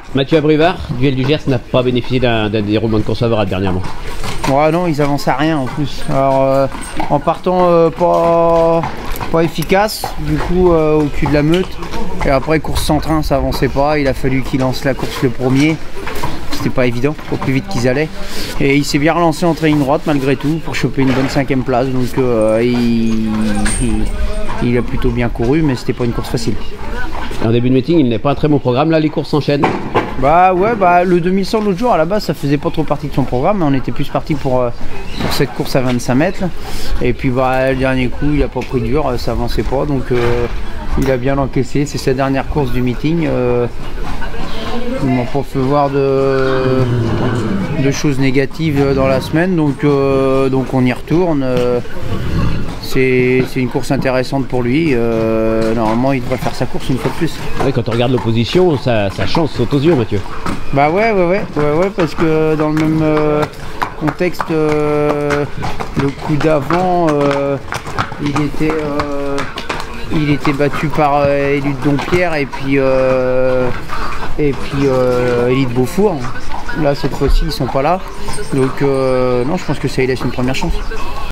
Mathieu Abrivard, Duel du Gers n'a pas bénéficié d'un déroulement de course favorable dernièrement. Ouais, non, ils avancent à rien en plus. Alors, en partant pas efficace, du coup, au cul de la meute. Et après, course sans train, ça avançait pas. Il a fallu qu'il lance la course le premier. C'était pas évident, au plus vite qu'ils allaient. Et il s'est bien relancé en ligne droite malgré tout pour choper une bonne 5e place. Donc, il a plutôt bien couru, mais c'était pas une course facile. En début de meeting, il n'est pas un très bon programme. Là, les courses s'enchaînent. Bah ouais, le 2100 l'autre jour à la base ça faisait pas trop partie de son programme, mais on était plus parti pour cette course à 25 mètres là. Et puis le dernier coup il a pas pris dur, ça avançait pas, donc il a bien encaissé. C'est sa dernière course du meeting. Ils m'ont pas fait voir de choses négatives dans la semaine, donc on y retourne. C'est une course intéressante pour lui. Normalement, il devrait faire sa course une fois de plus. Ouais, quand on regarde l'opposition, sa chance saute aux yeux, Mathieu. Bah ouais, parce que dans le même contexte, le coup d'avant, il était battu par Élie de Dompierre et puis Élie de Beaufour. Là, cette fois-ci, ils sont pas là. Donc, non, je pense que ça lui laisse une première chance.